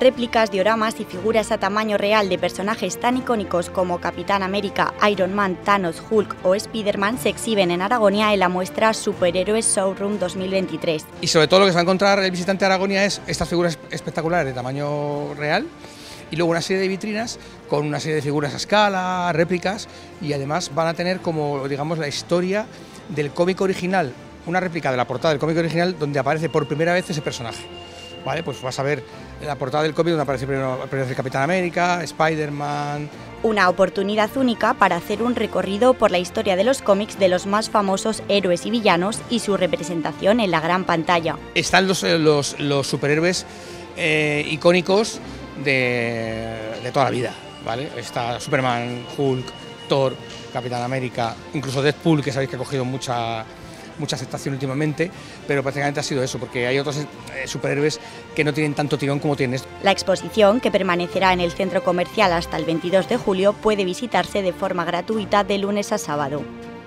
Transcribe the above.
Réplicas, dioramas y figuras a tamaño real de personajes tan icónicos como Capitán América, Iron Man, Thanos, Hulk o Spider-Man se exhiben en Aragonia en la muestra Superhéroes Showroom 2023. Y sobre todo lo que se va a encontrar el visitante a Aragonia es estas figuras espectaculares de tamaño real y luego una serie de vitrinas con una serie de figuras a escala, réplicas, y además van a tener como, digamos, la historia del cómic original, una réplica de la portada del cómic original donde aparece por primera vez ese personaje. Vale, pues vas a ver la portada del cómic donde aparece primero el Capitán América, Spider-Man. Una oportunidad única para hacer un recorrido por la historia de los cómics de los más famosos héroes y villanos y su representación en la gran pantalla. Están los superhéroes icónicos de toda la vida, ¿vale? Está Superman, Hulk, Thor, Capitán América, incluso Deadpool, que sabéis que ha cogido mucha aceptación últimamente, pero prácticamente ha sido eso, porque hay otros superhéroes que no tienen tanto tirón como tienes. La exposición, que permanecerá en el centro comercial hasta el 22 de julio, puede visitarse de forma gratuita de lunes a sábado.